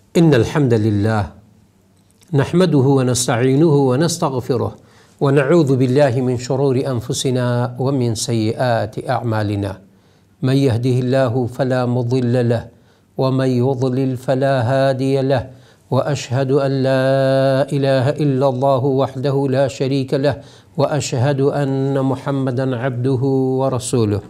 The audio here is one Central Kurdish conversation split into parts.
إن الحمد لله نحمده ونستعينه ونستغفره ونعوذ بالله من شرور أنفسنا ومن سيئات أعمالنا. من يهده الله فلا مضل له ومن يضلل فلا هادي له، وأشهد أن لا إله إلا الله وحده لا شريك له، وأشهد أن محمدا عبده ورسوله.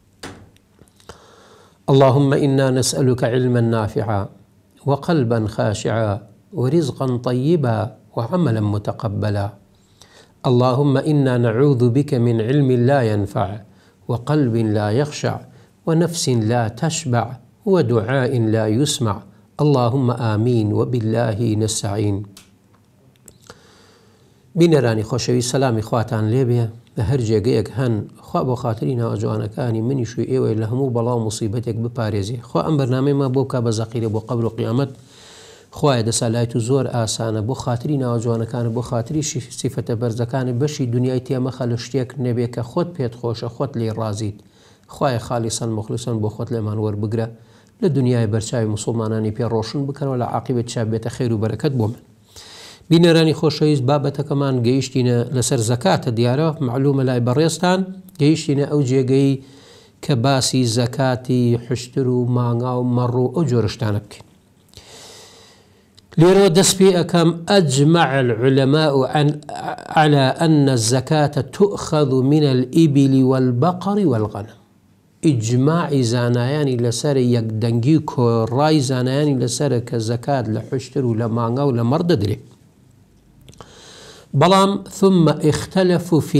اللهم إنا نسألك علما نافعا وقلبا خاشعا ورزقا طيبا وعملا متقبلا. اللهم إنا نعوذ بك من علم لا ينفع وقلب لا يخشع ونفس لا تشبع ودعاء لا يسمع. اللهم آمين وبالله نستعين. بینەرانی خۆشەوی سەلامی خواتان لێبێ لە هەر جێگەیەک هەن. خوا بۆ خاتری ناوجوانەکانی منیش و ئێوەی لە هەموو بەڵاو موسیبەتێک بپارێزی. خوا ئەم بەرنامەیەمان بۆ بکە بە زەقیرە بۆ قەبر و قیامەت. خوایە دەسەلایت و زۆر ئاسانە بۆ خاتری ناوجوانەکانە، بۆ خاتری سیفەتە بەرزەکانی بەشی دنیای تێمەخە لە شتێک نەبێ کە خۆت پێت خۆشە، خۆت لێ ڕازیت. خوایە خالیسان مخلصان بۆ خۆت لێمان وەربگرە، لە دنیای بەرچاوی مسلمانانی پێ ڕۆشن بکەنەوە، لە عاقبەت چا بێتە خێر و بەرەکەت بۆ من. بینەرانی خۆشەویست، بابەتەکەمان گەیشتینە لەسەر زەکاتە. دیارە معلومە لای بەڕێستان گەیشتینە ئەو جێگەی کە باسی زەکاتی حشتر و مانگا و مەڕ و ئەو جۆرەشتانە بکەین. لێرەوە دەست پێ ئەەکەم ئەجمع العلماء على أن الزكاة تؤخذ من الإبل والبقر والغنم. ئیجماعی زانایانی لەسەر یەکدەنگی کۆڕای زانایانی لەسەرە کە زەکات لە حشتر و لە مانگا و لە مەڕ دەدرێت. بەڵام ثم اختلفوا في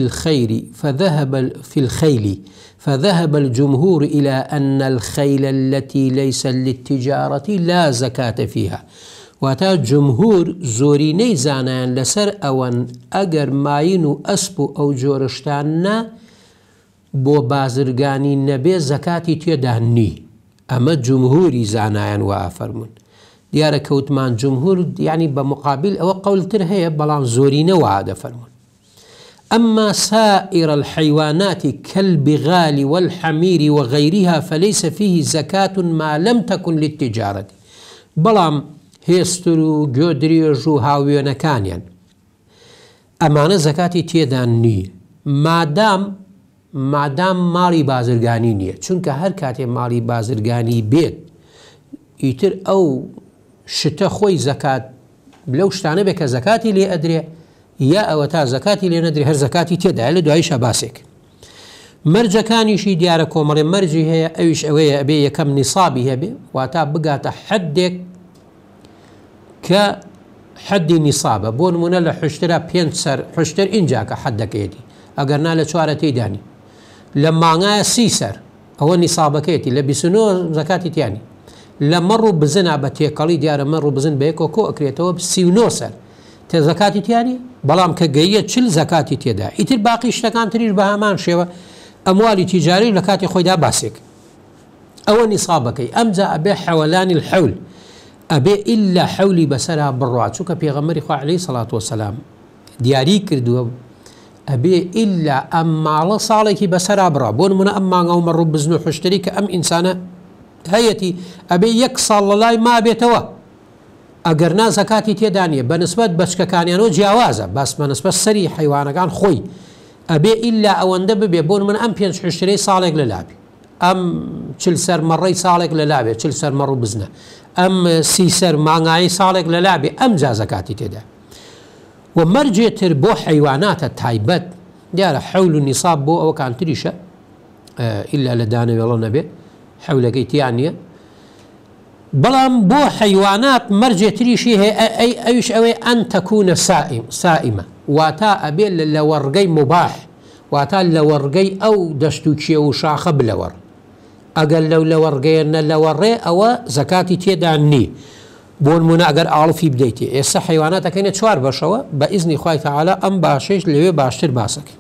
الخيل فذهب الجمهور إلى أن الخيل التي ليس للتجارة لا زكاة فيها. واتا جمهور زۆرینەی زانایان لەسەر ئەوەن ئەگەر ماین و ئەسپ و ئەو جۆرەشتانە بۆ بازرگانی نەبێ زەکاتی تێدا نی. ئەمە جمهوری زانایان وا فەرمون. دیارە کەوتمان جمهور یعنی بە مقابل ئەوە قەولتر هەیە، بەڵام زۆرینە وا دەفەرمون. أما سائر الحيوانات كالبغال والحمير وغيرها فليس فيه زكاة ما لم تكن للتجارة. بەڵام هێستر و گۆدرێژ و هاوێنەکانیان ئەمانە زەکاتی تێدا نییە مادام ماڵی بازرگانی نییە. چونکە هەر کاتێ ماڵی بازرگانی بێت ئیتر ئەو شتە خۆی زەکات لەو شتانە بێ کە زەکاتی لێ ئەدرێ، یا ئەوە تا زەکاتی لێ نەدرێ هەر زەکاتی تێدایە. لە دواییشە باسێک مەرجەکانیشی دیارە کۆمەڵێ مەرجی هەیە، ئەویش ئەوەیە ئەبێ یەکەم نیسابی هەبێ، واتە بگاتە حەدێک کە حەدی نیسابە. بۆ نمونە لە حشترە 5 سەر حشتر ئینجاکە حەدەکەیەتی، ئەگەر نا لە 4 تێدانی. لە مانگایە 30 سەر ئەوە نیسابەکەیەتی، لە 29 زەکاتی تیانی. لە مەڕ و بزنە بە تێکەڵی دیارە مەڕ و بزن بە یەکۆ کۆ ئەکرێتەوە 39 سەر تێ زەکاتی تیانی. بەڵام کە گەیە 40 زەکاتی تێدا. ئیتر باقی شتەکان تریش بە هەمان شێوە ئەموالی تیجاری لە کاتی خۆیدا باسێک. ئەوە نیسابەکەی. ئەمجا ئەبێ حەوەلانی الحەول، ئەبێ ئیلا حەولی بەسەرا بڕات. چونکە پێغەمبەری خوا عەلەیهی سەڵات وەسەلام دیاری کردووە ئەبێ ئیلا ئەم ماڵە ساڵێکی بەسەرا بڕا. بۆ نمونە ئەم مانگا و مەڕ و بزن و حشتری کە ئەم ئینسانە هەیەتی ئەبێ 1 ساڵ لە لای ما بێتەوە. ئەگەر نا زەکاتی تێدا نیە بەنسبەت بەچکەکانیانەوە جیاوازە، باس بەنسبەت سەری حیوانەکان خۆی ئەبێ ئیلا ئەوەندە ببێ. بۆ نمونە ئەم 5 حشترەی ساڵێک لە لابێ، ئەم 40 سەر مەڕەی ساڵێک لە لابێ، 40 سەر مەڕ و بزنە، ئەم 30 سەر مانگایی ساڵێک لە لابێ، ئەم جا زەکاتی تێدا. و مەرجێتر بۆ حیواناتە تایبەت دیارە حەول و نیساب بۆ ئەوە کانتریشە، ئیلا لە دانەوێڵە نەبێ حەولەکەی تیان نییە. بەڵام بۆ حیوانات مەرجێتریشی هەیە، ئەویش ئەوەی ئەن تەکوونە سائیمە، واتە ئەبێ لە وەڕگەی مباح، واتە لە وەڕگەی ئەو دەست و کێ و شاخە بلەوەڕ. ئەگەر لەو لە وەڕگەیە نە لە وەڕێ ئەوە زەکاتی تێدا نی. بۆ نمونە ئەگەر ئاڵفی بدەیتێ. ئێستا حیواناتەکەینە 4 بەشەوە بە ئیزنی خوای تەعالا، ئەم باشەش لەوێ باشتر باسەکە.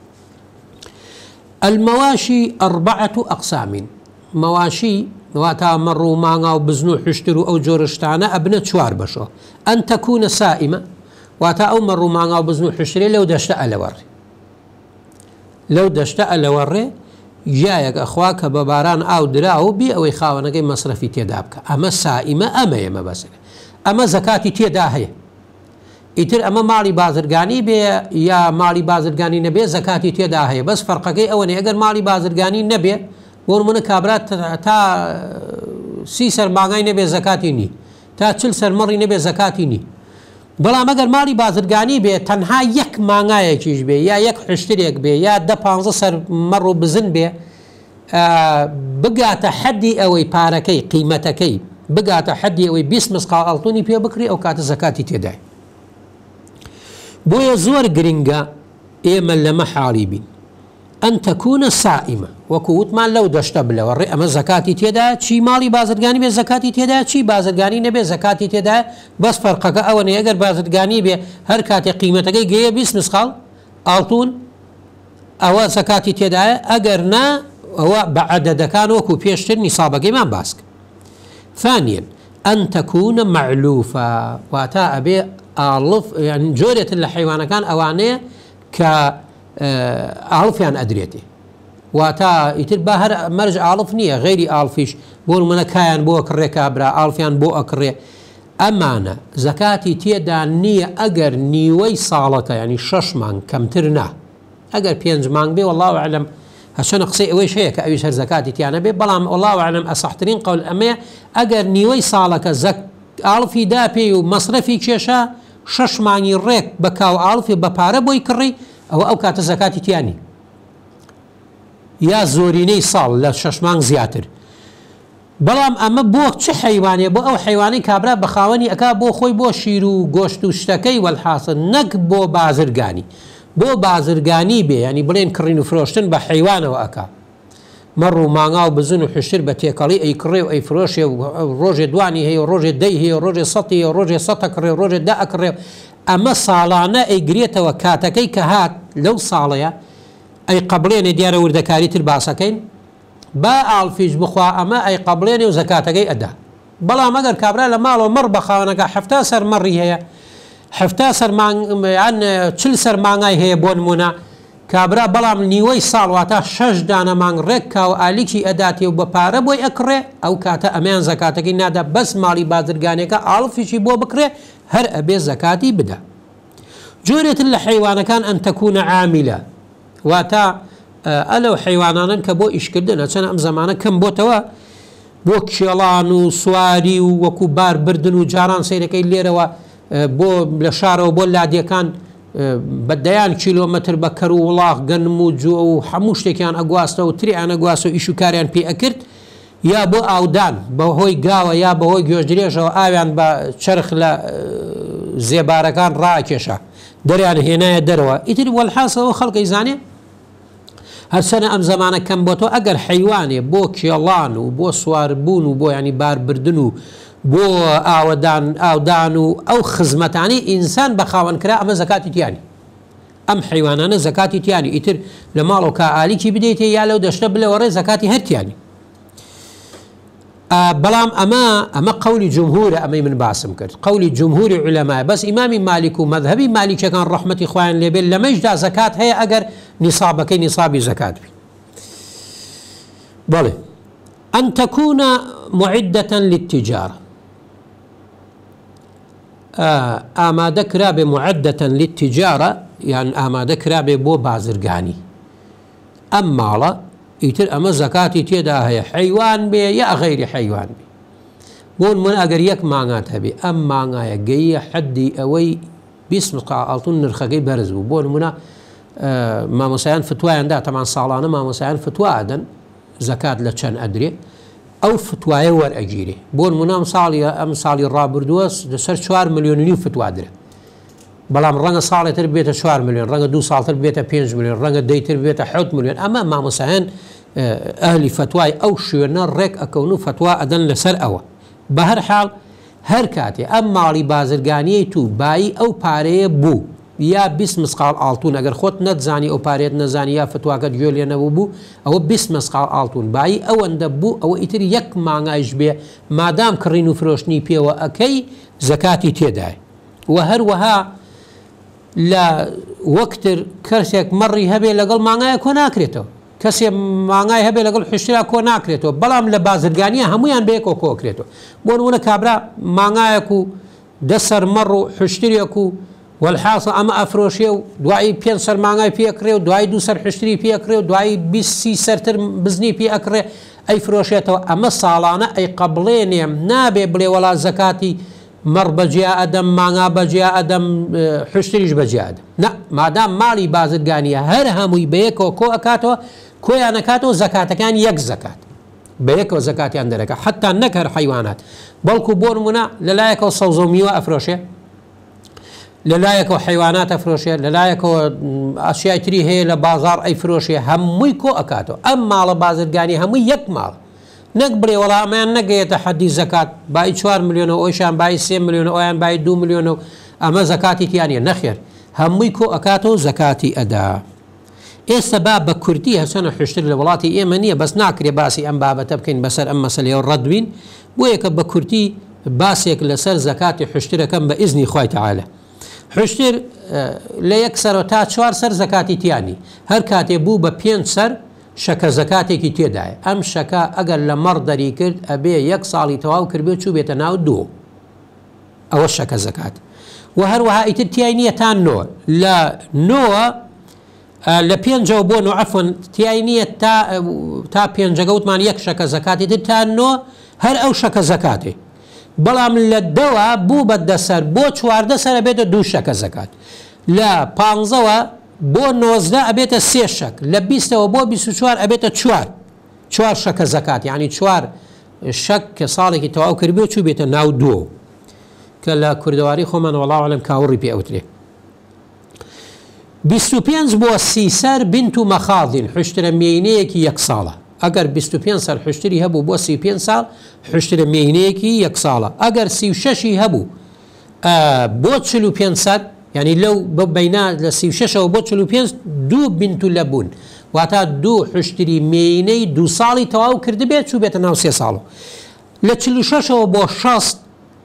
المەواشی 4 أقسام. مەواشی واتە مەڕ و مانگا و بزن و حشتر و ئەو جۆرەشتانە ئەبنە 4 بەشەوە. ئەن تەکوونە سائیمە، واتە ئەو مەڕ و مانگا و بزن و حشترێ لەو دەشتە ئەلەوەڕێ، لەو دەشتە ئەلەوەڕێ یایەک ئەخوا کە بە باران ئاو درا و بێ ئەوەی خاوەنەکەی مەسرەفی تێدا بکە. ئەمە سائیمە، ئەمە ئێمە بەسەکە. ئەمە زەکاتی تێدا هەیە. ئیتر ئەمە ماڵی بازرگانی بێ یا ماڵی بازرگانی نەبێ زەکاتی تێدا هەیە، بەس فەرقەکەی ئەوەنێ ئەگەر ماڵی بازرگانی نەبێ بۆ نمونە کابرات تا 30 سەرماغای نەبێ زەکاتی نی، تا 40 سەرمەڕی نەبێ زەکاتی نی. بەڵام ئەگەر ماڵی بازرگانی بێ تەنها یەک مانگایەکیش بێ یا یەک حشتێک بێ یا 10-15 سەرمەڕ و بزن بێ بگاتە حەدی ئەوەی پارەکەی قیمەتەکەی بگاتە حەدی ئەوەی 20 مسقال ئەڵتوونی پێ بکری ئەو کاتە زەکاتی تێدای. بۆیە زۆر گرنگە ئێمە لەمە حاڵی بین ئەن تەکوونە سائیمە، وەکو وتمان لەو دەشتە بلەوە ڕێ ئەمە زەکاتی تێدا، چی ماڵی بازرگانی بێ زەکاتی تێدا، چی بازرگانی نەبێ زەکاتی تێدا. بەس فەرقەکە ئەوەنە ئەگەر بازرگانی بێ هەر کاتێک قیمەتەکەی گەیە 20 مسقال ئاڵتون ئەوە زەکاتی تێدایە، ئەگەر نا ئەوە بە عەدەدەکان وەکو پێشتر نیسابەکەیمان باسکە. ثانیاً ئەن تەکوونە مەعلوفە، واتە ئەبێ ئاڵف یان جۆرێتن لە حیوانەکان ئەوانەیە کە ئاڵفیان ئەدرێتێ، واتە ئیتر بە هەر مەرج ئاڵف نییە، غەیری ئاڵفیش بۆ نمونە کایان بۆ ئەکڕێ کابرا ئاڵفیان بۆ ئەکڕێ، ئەمانە زەکاتی تێدا نییە ئەگەر نیوەی ساڵەکە ینی 6 مانگ کەمتر نا. ئەگەر 5 مانگ بێ والله ئەعلەم هەچەنە قسەی ئەوەی هەیە کە ئەویش هەر زەکاتی تیانە بێ، بەڵام والله ئەعلەم ئەسەحترین قەول ئەمەیە ئەگەر نیوەی ساڵەکە ئاڵفی دا پێی و مەصرەفی کێشە 6 مانگی ڕێک بە کاو ئاڵفی بە پارە بۆی کڕی ئەوە ئەو کاتە زەکاتی تیانی، یا زۆرینەی ساڵ لە 6 مانگ زیاتر. بەڵام ئەمە بۆ چه حیوانێ؟ بۆ ئەو حیوانی کابرا بە خاوەنی ئەکا بۆ خۆی بۆ شیر و گۆشت و شتەکەی وەلحاسن، نەک بۆ بازرگانی. بۆ بازرگانی بێ ینی بڵێن کڕین و فرۆشتن بە حیوانەوە ئەکا، مەڕ و ماڭا و بزن و حشتر بە تێکەڵی ئەی کڕێ و ئەی فرۆشێ و ڕۆژێ دوانی هەیە و ڕۆژێ دەی هەیە و ڕۆژێ سەتی و ڕۆژێ سەتە کڕێ و ڕۆژێ دا ئەکڕێ. ئەمە ساڵانە ئەیگرێتەوە کاتەکەی کە هات لەو ساڵەیە ئەی قبڵێنێ دیارە وردەکاری تر باسەکەین با ئاڵفیش بخوا ئەمە ئەی قبڵێنێ و زەکاتەکەی ئەدا. بەڵام ئەگەر کابرا لە ماڵەوە مەڕ بە خاوەنەکە 70 سەرمەڕی هەیە 70 سەرمانگ 40 سەرمانگای هەیە بۆ نمونە کابرا، بەڵام نیوەی ساڵ واتە 6 دانە مانگ ڕێک کا و ئالیکی ئەداتێ و بە پارە بۆی ئەکڕێ ئەو کاتە ئەمیان زەکاتەکەی نادا، بەس ماڵی بازرگانێکە ئاڵفیشی بۆ بکرێ هەر ئەبێ زەکاتی بدە. جۆرێتن لە حیوانەکان ئەن تەکوونە عامیلە، واتە ئەلەو حیوانانن کە بۆ ئیشکردنە چەند ئەم زمانە کەم بۆتەوە بۆ کێڵان و سواری و وەکو بار بردن و جاران سیرەکەی لێرەوە بۆ لە شارەوە بۆ لادیەکان بەدەیان کیلۆمەتر بە کەر و وڵاغ گەنم و جووە و هەموو شتێکیان ئەگواستە و تریان ئەگواستە و ئیش و کاریان پێ ئەکرد، یا بۆ ئاودان بەهۆی گاوە یا بەهۆی گوێژدرێژەوە ئاویان بە چرخ لە زێبارەکان ڕاکێشە دەریان هێنایە دەرەوە. ئیتر وەلحاسەوە خەڵکی زانێ هەرچەنە ئەم زمانە کەم بۆتەوە ئەگەر حیوانێ بۆ کێڵان و بۆ سواربوون و بۆ ینی باربردن و بۆ ئاودان و ئەو خزمەتانی ئینسان بە خاوەن کرا ئەمە زەکاتی تیانی، ئەم حیوانانە زەکاتی تیانی. ئیتر لە ماڵ و کا ئالیکی بدەیتێ یا لەو دەشتە بلەوە ڕێ زەکاتی هەرتیانی. بەڵام ئەمە قولی جمهورە، ئەمەی من باسم کرد قولی جمهوری علەمای، بەس ئیمامی مالیک و مەذهبی مالیکەکان ڕەحمەتی خوایان لێبێت لەمەشدا زەکات هەیە ئەگەر نیسابەکەی نیسابی زەکات بی. بەڵێ ئەن تەکوونە معدەتەن للتیجارە، ئامادە کرابێ معدەتەن للتیجارە یان ئامادە کرابێ بۆ بازرگانی. ئەم ماڵە ئیتر ئەمە زەکاتی تێدا هەیە، حیوان بێ یا غەیری حیوان بێ. بۆ نمونە ئەگەر یەک مانگات هەبێ ئەم مانگایە گەیە حەدی ئەوەی 20 مسقال ئاڵتون نرخەکەی بەرز بوو. بۆ نمونە مامۆسایان فتوایاندا تەمان ساڵانە مامۆسایان فتوا ئەدەن زەکات لە چەند ئەدرێ، ئەو فتوایە وەرئەگیرێ. بۆ نمونە ئەم ساڵی ڕابردووە لەسەر 4 ملیۆن فتوا درێ، بەڵام ڕەنگە ساڵێتر بێتە 4 ملیۆن، ڕەنگە 2 ساڵتر بێتە 5 ملیۆن، ڕەنگە دەیتر بێتە 7 ملیۆن. ئەمە مامۆسایان ئەهلی فتوای ئەو شوێنە ڕێک ئەکەون و فتوا ئەدەن لەسەر ئەوە. بە هەر حاڵ هەر کاتێ ئەم ماڵی بازرگانیەی تو بایی ئەو پارەیە بوو یا 20 مسقال ئاڵتون، ئەگەر خۆت نەتزانی ئەو پارێت نەزانی یا فتواکەت گوێ لێ نەبوو بوو ئەوە 20 مسقال ئاڵتون بایی ئەوەندە بوو، ئەوە ئیتر یەک مانگایش بێ مادام کڕین و فرۆشتنی پێوە ئەەکەی زەکاتی تێدای. و هەروەها لە وەکتر کەسێک مەڕی هەبێ لەگەڵ مانگایە کۆ ناکرێتەوە، کەسێ مانگای هەبێ لەگەڵ حشترا کۆ ناکرێتەوە، بەڵام لە بازرگانیە هەمویان بەیەکەوە کۆکرێتەوە. بۆ نمونە کابرا مانگایەک و دەسەر مەڕ و حشتێک و والحاصل ئەمە ئەفرۆشێ و دوایی 5 سەر مانگای پێکرێ و دوای 2 سەر حشتری پێکرێ و دوایی 20 سەرتر بزنی پێ ئەکرێ ئەی فرۆشێتەوە. ئەمە ساڵانە ئەی قبڵێنێ نابێ بڵێ وەڵا زەکاتی مەڕ بەجیا ئەدەم مانگا بەجیا ئەدەم حشتریش بەجیا ئەدەم نە مادام ماڵی بازرگانیە هەر هەمووی بەیەکەوە کۆ ئەکاتەوە کۆیان نەکاتەوە زەکاتەکان یەک زەکات بەیەکەوە زەکاتیان دەرەکە حتا نەک هەر حیوانات بەڵکو بۆ نمونە لەلایەکەوە سەوزە و میوە ئەفرۆشێ لەلایەکەوە حیوانات ئەفرۆشێ لەلایەکەوە ئاشیای تری هەیە لە بازار ئەیفرۆشێ هەمووی کۆ ئەکاتەوە. ئەم ماڵە بازرگانی هەمووی یەک ماڵ نەک بڵێ وەڵامیان نەگەیەتە حەدی زەکات بای 4 ملیۆنە ئەویشان بای 3 ملیۆنە ئەویان بای 2 ملیۆنە و ئەمە زەکاتی تیانە نەخێر هەمووی کۆ ئەکاتەوە زەکاتی ئەدا. ئێستا با بە کورتی هەچەنە حشتر لە وڵاتی ئێمە نییە بەس ناکرێ باسی ئەم بابەتە بکەین بەسەر ئەم مەسەلەیە ڕەدبین بۆ یەکە بە کورتی باسێک لەسەر زەکاتی حشترەکەم بە ئیزنی خوای تەعالە. حشتر لە یەک سەر تا 4 سەر زەکاتی تیانی هەر کاتێ بوو بە 5 سەر شەکە زەکاتێکی تێدایە. ئەم شەکە ئەگەر لە مەڕ دەری کرد ئەبێ 1 ساڵی تەواو کردبێ چوو بێتە ناو 2 ئەوە شەکە زەکات و هەروەها ئیتر تیای نییە تا 9 لە 9 لە 5 بۆ 9 عەفوەن تیای نییە تا 5 وتمان 1 شەکە زەکاتی تر تا 9 هەر ئەو شەکە زەکاتێ بەڵام لە 2 بوو بە 10 سەر بۆ 14 سەر ئەبێتە 2 شەکە زەکات لە 15 بۆ 19 ئەبێتە 3 شەک لە 20ەوە بۆ 24 ئەبێتە 4 شەکە زەکات یعنی 4 شەک کە ساڵێکی تەواو کردبێ و چوو بێتە ناو 2 کە لە کوردەواری خۆمان وەڵاو عەلەم کاوەڕی پێ ئەوترێ. 25 بۆ 30 سەر بنت و مەخاضین حشترە مێینەیەکی 1 ساڵە ئەگەر 25 سەر حشتری هەبوو بۆ 35 ساڵ حشترە مێینەیەکی 1 ساڵە ئەگەر 36 هەبوو بۆ 45 سەر یعنی لەو بەینا لە 36ەوە بۆ 45 2 بنت و لەبوون واتە 2 حشتری مێینەی 2 ساڵی تەواو کردبێت چوو بێتە ناو 3 ساڵ لە 46ەوە بۆ 60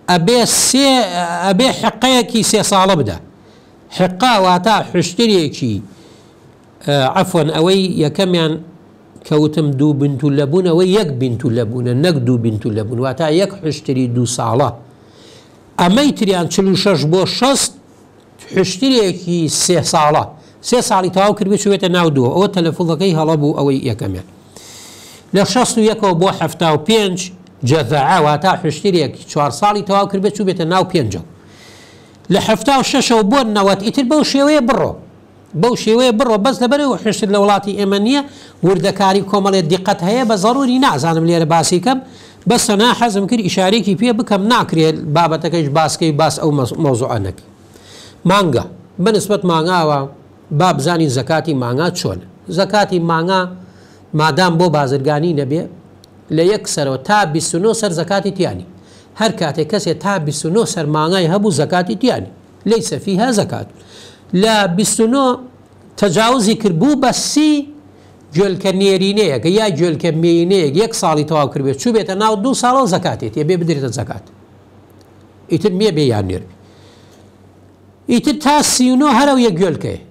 ئەبێ حقەیەکی 3 ساڵە بدە حقا واتە حشترێکی عەفوەن ئەوەی یەکەمیان کەوتم 2 بنت و لەبوون ئەوەی 1 بنت و لەبوونە نەک 2 بنت و لەبوون واتە 1 حشتری 2 ساڵە ئەمەی تریان 46 بۆ 60 حشترێکی 3 ساڵە 3 ساڵی تەواو کردبێ چوێتە ناو 2 ئەوە تەلەفوڵەکەی هەڵە بوو ئەوەی یەکەمیان لە 61ەوە بۆ 75 جەذعە واتە حشترێکی 4 ساڵی تەواو کردبێ چوو بێتە ناو 5 لە 76ەوە بۆ 90 ئیتر بەو شێوەیە بڕۆ بەس لەبەرەوە حشتر لە وڵاتی ئێمە نییە وردەکاری کۆمەڵێت دیقەت هەیە بە ضروری نازانم لێرە باسی کەم بەس نا حەزم کرد ئیشارێکی پێ بکەم ناکرێت بابەتەکەیش باسکەی باس ئەو مۆزوعانەکە مانگا بەنسبەت مانگاوە با بزانین زەکاتی مانگا چۆن زەکاتی مانگا مادام بۆ بازرگانی نەبێ لە 1 سەرەوە تا 29 سەر زەکاتی تیانی هەر کاتێک کەسێ تا 29 سەر مانگای هەبوو زەکاتی تیانی لەیسە فیها زەکات لە 29 تەجاوزی کرد بوو بە 30 جۆلکە نێرینەیەکە یا جۆلکە مێینەیەک 1 ساڵی تەواو کردبێت چوو بێتە ناو 2 ساڵە زەکاتێت یە بێ بدرێتە زەکات ئیتر مێ بێ یان نێر ئیتر تا 39 هەرەو یەک گوێلکەیە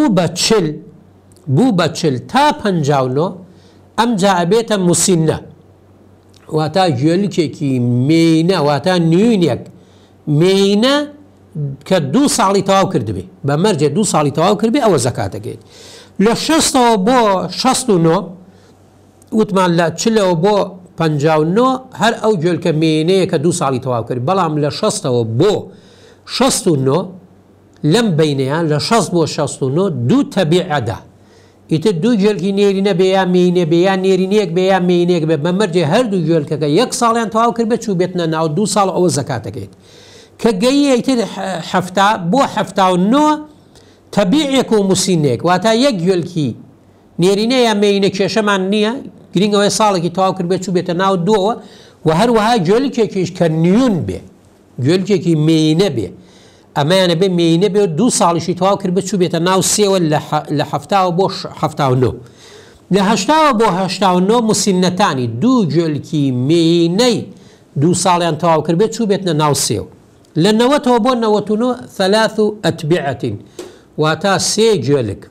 بوو بە 40 تا 59 ئەمجا ئەبێتە موسینە واتە گوێلکێکی مێینە واتە نوێنێک مێینە کە 2 ساڵی تەواو کردبێ بە مەرجێ 2 ساڵی تەواو کردبێ ئەوە زەکاتەکەیت لە 60ەوە بۆ 69 وتمان لە 40ەوە بۆ 59 هەر ئەو گوێلکە مێینەیە کە 2 ساڵی تەواو کرد بەڵام لە 60ەوە بۆ 69 لەم بینەیان لە 60 بۆ 69 2 تەبیعەدا ئیتر 2 گوێلکی نێرینە بێ یا مێینە بێ یا نێرینەیەک بێ یا مێینەیەک بێ بە مەرجێ هەردوو گوێلکەکە 1 ساڵیان تەواو کرد بێ چوو بێتنە ناو 2 ساڵ ئەوە زەکاتەکەیت کە گەیە ئیتر بۆ 79 تەبیعێک و موسینێک واتە 1 گوێلکی نێرینە یا مێینە کێشەمان نییە گرنگەوەی ساڵێکی تەواو کرد بێ چوو بێتە ناو 2ەوە و هەروەها گوێلکێکیش کە نیون بێ گوێلکێکی مێینە بێ ئەمەیانە بێ مێینە بێ 2 ساڵیشی تەواو کرد بێ چوو بێتە ناو 3ەوە لە 70 بۆ 79 لە 80 بۆ 89 موسینەتانی 2 گوێلکی مێینەی 2 ساڵیان تەواو کرد بێ چوو بێتنە ناو 3 لە 90ەوە بۆ 99 3 ئەتبیعەتین واتە 3 گوێلک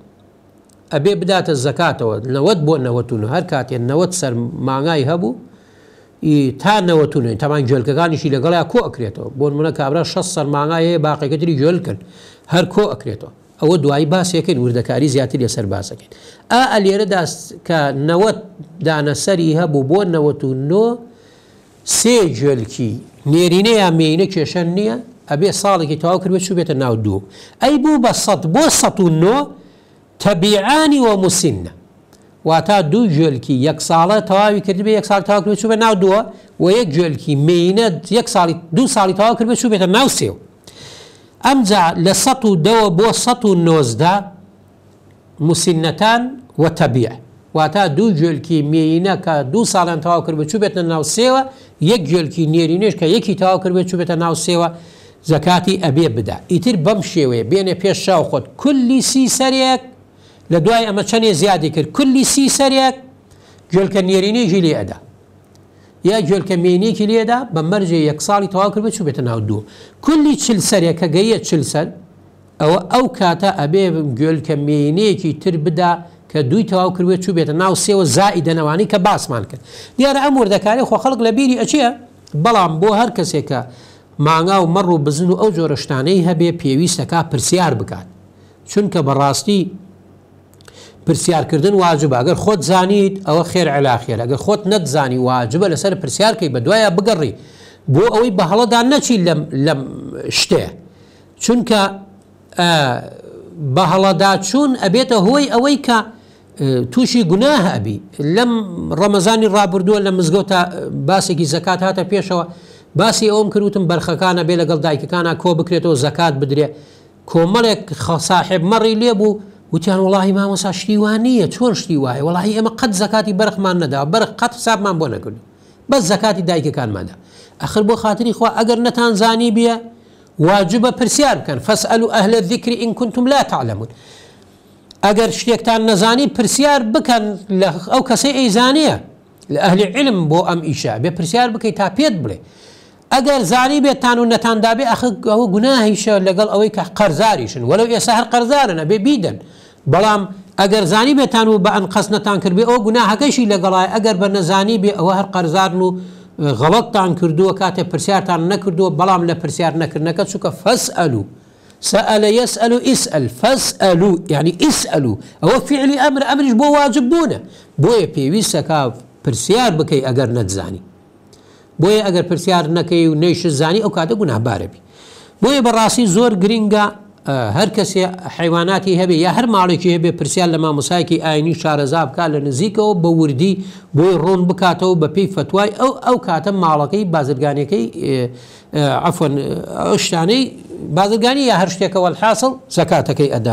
ئەبێ بداتە زەکاتەوە 90 بۆ 99 هەر کاتێ 90 سەر مانگای هەبوو تا نەوەتونێن تامان گوێلکەکانیشی لەگەڵیا کۆ ئەکرێتەوە بۆ نمونە کابرا 6 سەرمانگایەیە باقیەکەتری گوێلکن هەر کۆ ئەکرێتەوە ئەوە دوایی باسێکن وردەکاری زیاتر لەسەر باسەکەین ئەلێرەدا کە 90 دانەسەری هەبوو بۆ 99 سێ گوێلکی نێرینە یا مێینە کێشە نییە ئەبێ ساڵێکی تەواو کرد بێت چوو بێتە ناو دوو ئەی بوو بە 100 بۆ 109 تەبیعانی و مسنە واتە دوو گوێلکی یەک ساڵە تەواوی کرد بێ یەک ساڵی تەواو کرد چوو بێ ناو دووە و یەک گوێلکی مێینە دوو ساڵی تەواو کرد بێ چوو بێتە ناو سێو ئەمجا لە 102 بۆ 119 مسنەتان و تەبیع واتە دوو گوێلکی مێینە کە دوو ساڵیان تەواو کرد بێ چوو بێتە ناو سێوە یەک گوێلکی نێرینەش کە یەکی تەواو کرد بێ چوو بێتە ناو سێوە زەکاتی ئەبێ بدا ئیتر بەم شێوەیە بێنێ پێش شاو خۆت کولی سی سەرێک لە دوای ئەمە چەندێ زیادی کرد کولی سی سەرێک گوێلکە نێرینەیەکی لێ ئەدا یا گوێلکە مێینەیەکی لێدا بە مەرجێ یەک ساڵی تەواو کرد بێ چوو بێتە ناو دوو کولی چل سەرێک کە گەیە چل سەر ئەو کاتە ئەبێ گوێلکە مێینەیەکی تر بدا کە دوی تەواو کردوێ چوو بێتە ناو سێوە زائیدەنەوانی کە باسمان کرد دیارە ئەم وردەکاری خۆ خەڵک لە بیری ئەچیە بەڵام بۆ هەر کەسێکە مانگا و مەڕ و بزن و ئەو جۆرە شتانەی هەبێ پێویستەکە پرسیار بکات چونکە بەڕاستی پرسیارکردن واجبە ئەگەر خۆت زانیت ئەوە خێر علا خێر ئەگەر خۆت نەتزانی واجبە لەسەر پرسیارکەی بە دوایە بگەڕی بۆ ئەوەی بە هەڵەدا نەچی لەم شتەیە چونکە بە هەڵەدا چوون ئەبێتە هۆی ئەوەی کە تووشی گوناه ئەبی لەم ڕەمەزانی ڕابردووە لە مزگەوتە باسێکی زەکات هاتە پێشەوە باسی ئەوم کردوتم بەرخەکانە بێ لەگەڵ دایکەکانە کۆ بکرێتەوە زەکات بدرێ کۆمەڵێک ساحب مەڕی لێ بوو وتیان وڵی مامۆستا شتی وان نییە چۆن شتی وایە وڵی ئێمە قەت زەکاتی بەرخمان نەدا بەرخ قەت حسابمان بۆ نەکردو بەس زەکاتی دایکەکانمادا ئەخر بۆ خاتری خوا ئەگەر نەتان زانی بیە واجبە پرسیار بکەن فەسئەلوا ئەهلە الذیکر ئین کنتم لا تعلمون ئەگەر شتێکتان نەزانی پرسیار بکەن لە ئەو کەسەی ئەیزانەیە لە ئەهلی علم بۆ ئەم ئیشە بێ پرسیار بکەیت تا پێت بڵێ ئەگەر زانی بێتان و نەتاندابێ ئەوە گوناهیشە لەگەڵ ئەوەی کە قەرزاریشن وەلو ئێستا هەر قەرزارن ئەبێ بیدەن بەڵام ئەگەر زانی بێتان و بە ئەنقەس نەتان کردبێ ئەو گوناهەکەیشی لەگەڵای ئەگەر بە نەزانی بێ ئەوە هەر قەرزارن و غەڵەتتان کردووە کاتێ پرسیارتان نەکردووە بەڵام لە پرسیار نەکردنەکە چووکە فەسئەلوا سأل يسأل اسأل فاسألوا يعني اسألوا ئەوە فعلی ئەمریش بۆ واجب بوونە بۆیە پێویستەکە پرسیار بکەی ئەگەر نەتزانی بۆیە ئەگەر پرسیار نەکەی و نەیش زانی ئەو کاتە گوناهبارەبی بۆیە بەڕاستی زۆر گرینگە هەر کەسێ حیواناتی هەبێ یا هەر ماڵێکی هەبێ پرسیار لە مامۆسایەکی ئاینی شارەزا بکات لە نزیکەوە بە وردی بۆی ڕۆن بکاتەوە بە پێی فتوای ئەو کاتە ماڵەکەی بازرگانیەکەی عەفوەن ئەو شتانەی بازرگانی یا هەر شتێکەوە الحاصل زەکاتەکەی ئەدا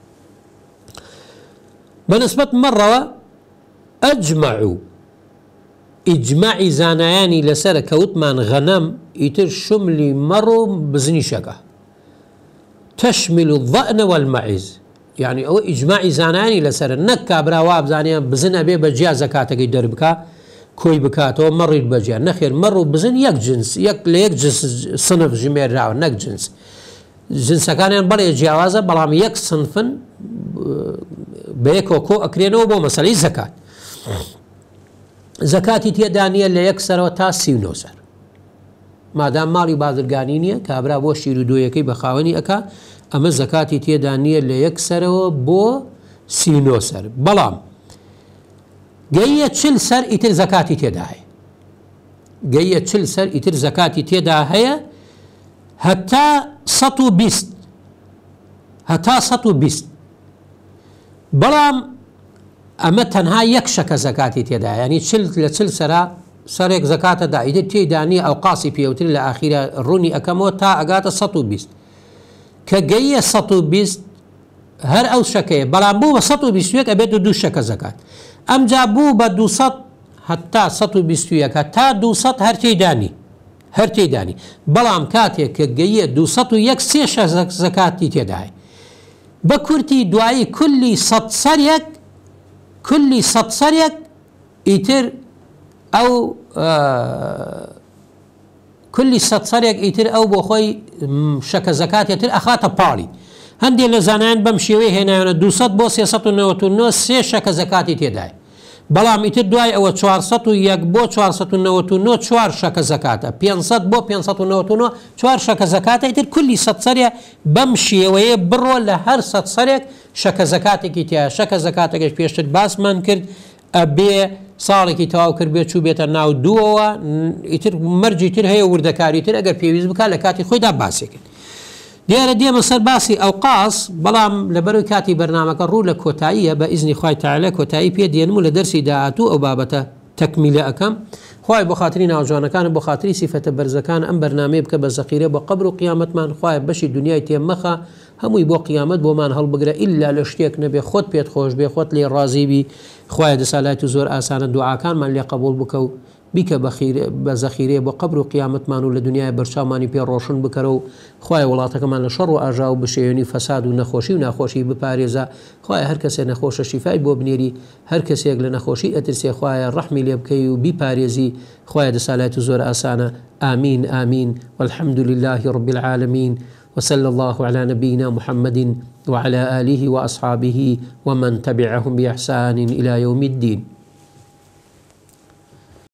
بەنسبەت مەڕەوە ئەجمەعوا ئیجماعی زانایانی لەسەرە کەوتمان غەنەم ئیتر شملی مەڕ و بزنیشەکە تشمل الظأن والمعز يعني ئەوە ئیجماعی زانایانی لەسەرە نەک کابرا وا بزانێ بزن ئەبێ بە جیا زەکاتەکەی دەربکە کۆی بکاتەوە مەڕیت بەجیا نەخێر مەڕ و بزن یەک جنس یەک لە یەک سنف ژمێراوە نەک جنس جنسەکانیان بەڵێ جیاوازە بەڵام یەک سنفن بە یەکەوە کۆ ئەکرێنەوە بۆ مەسەلەی زەکات زەکاتی تێدا نیە لە یەک سەرەوە تا 39 سەر مادام ماڵی بازرگانی نییە کابرا بۆ شیر و دۆیەکەی بە خاوەنی ئەکا ئەمە زەکاتی تێدا نییە لە یەک سەرەوە بۆ 39 سەر بەڵام گەیە 40 سەر ئیتر زەکاتی تێدا هەیە گەیە 40 سەر ئیتر زەکاتی تێدا هەیە هەتا 120 هەتا 120 بەڵام ئەمە تەنها یەک شەکە زەکاتی تێدا ینی 40 لە 40 سەرا سەرێک زەکاتەدا ئیتر تێدا نیە ئەو قاسی پێوتر لە ئاخیرە ڕوونی ئەەکەمەوە تا ئەگاتە 120 کە گەیە 120 هەر ئەو شەکەیە بەڵام بوو بە 121 ئەبێت دوو شەکە زەکات ئەمجا بوو بە 200 هەتا 121 تا 200 هەر تێدانی بەڵام کاتێک کە گەیە 201 سێ شەک زەکاتی تێداهەیە بە کورتی دوایی کولی 100 سەرێک ئیتر ئەو کولی 100 سەرێک ئیتر ئەو بۆ خۆی شەکە زەکاتێتر ئەخاتە پاڵی هەندێک لە زانایان بەم شێوەی هێنایەوە 200 بۆ 399 سێ شەکە زەکاتی تێدایە بەڵام ئیتر دوای ئەوە 401 بۆ 499 4 شەکە زەکاتە 500 بۆ 599 4 شەکە زەکاتە ئیتر کولی سەد سەرێ بەم شێوەیە بڕۆ لە هەر سەد سەرێک شەکە زەکاتێکی تیا شەکە زەکاتەکەش پێشتر باسمان کرد ئەبێ ساڵێکی تەواو کرد بێ چوو بێتە ناو دووەوە ئیتر مەرجی تر هەیە وردەکاری تر ئەگەر پێویست بکات لە کاتی خۆیدا باسی کرد دیارە دێمە سەر باسی ئەوقاس بەڵام لەبەرەوەی کاتی بەرنامەکە ڕوو لە کۆتاییە بە ئیزنی خوای تەعالە کۆتایی پێ دێنم و لە دەرسی داهاتوو ئەو بابەتە تەکمیلە ئەەکەم خوای بۆ خاتری ناوجوانەکان بۆ خاتری سیفەتە بەرزەکان ئەم بەرنامەیە بکە بە زەخیرە بۆ قەبر و قیامەتمان خوای بەشی دنیای تێمەخە هەمووی بۆ قیامەت بۆمان هەڵبگرە ئیلا لە شتێک نەبێ خۆت پێت خۆش بێ خۆت لێ ڕازیبی خوای دەسالات و زۆر ئاسانە دوعاکانمان لێ قبول بکە و بیکە بە زەخیرێ بۆ قەبر و قیامەتمان و لە دنیای بەرچاومانی پێ ڕۆشن بکەرە و خوای وڵاتەکەمان لە شەڕ و ئاژا و بشێوێنی فەساد و نەخۆشی و ناخۆشی بپارێزە خوای هەر کەسێ نەخۆشە شیفای بۆ بنێری هەر کەسێک لە نەخۆشی ئەترسێ خوایە ڕەحمی لێ بکەی و بیپارێزی خوای دەسالات و زۆر ئاسانە آمين آمين والحمد لله رب العالمين وصلى الله على نبينا محمد وعلى آله وأصحابه ومن تبعهم بإحسان إلى يوم الدين